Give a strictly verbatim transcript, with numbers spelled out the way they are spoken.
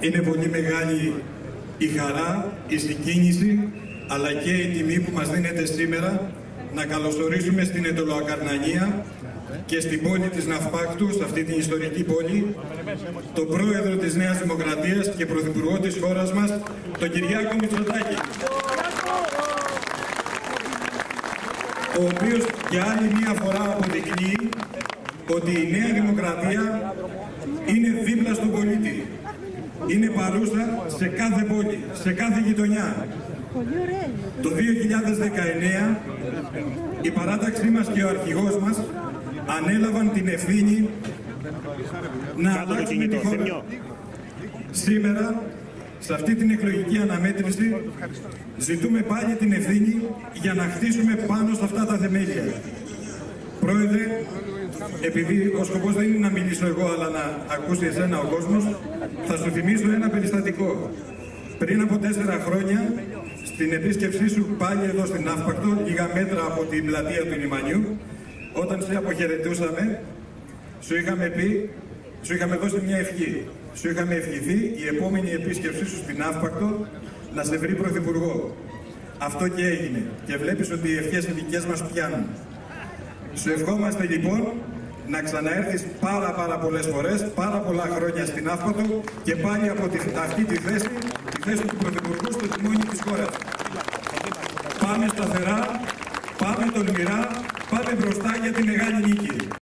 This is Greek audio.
Είναι πολύ μεγάλη η χαρά, η συγκίνηση, αλλά και η τιμή που μας δίνεται σήμερα να καλωσορίσουμε στην Εντολοακαρνανία και στην πόλη της Ναυπάκτου, σε αυτή την ιστορική πόλη, τον πρόεδρο της Νέας Δημοκρατίας και πρωθυπουργό της χώρας μας, τον Κυριάκο Μητσοτάκη, ο οποίος και άλλη μία φορά αποδεικνύει ότι η Νέα Δημοκρατία είναι δίπλα στον πολίτη. Είναι παρούσα σε κάθε πόλη, σε κάθε γειτονιά. Το δύο χιλιάδες δεκαεννέα η παράταξή μας και ο αρχηγός μας ανέλαβαν την ευθύνη να αλλάξουμε τη χώρα. Σήμερα, σε αυτή την εκλογική αναμέτρηση, ζητούμε πάλι την ευθύνη για να χτίσουμε πάνω σε αυτά τα θεμέλια. Πρόεδρε, επειδή ο σκοπός δεν είναι να μιλήσω εγώ, αλλά να ακούσει εσένα ο κόσμος, θα σου θυμίσω ένα περιστατικό. Πριν από τέσσερα χρόνια, στην επίσκεψή σου πάλι εδώ στην Ναύπακτο, λίγα μέτρα από την πλατεία του λιμανιού, όταν σε αποχαιρετούσαμε, σου είχαμε πει, σου είχαμε δώσει μια ευχή. Σου είχαμε ευχηθεί η επόμενη επίσκεψή σου στην Ναύπακτο να σε βρει πρωθυπουργό. Αυτό και έγινε. Και βλέπεις ότι οι ευχές οι δικές μας πιάνουν. Σου ευχόμαστε λοιπόν να ξαναέρθεις πάρα πάρα πολλές φορές, πάρα πολλά χρόνια στην Ναύπακτο και πάλι από τη, αυτή τη θέση, τη θέση του πρωθυπουργού στο τιμόνι της χώρας. Πάμε σταθερά, πάμε τολμηρά, πάμε μπροστά για τη μεγάλη νίκη.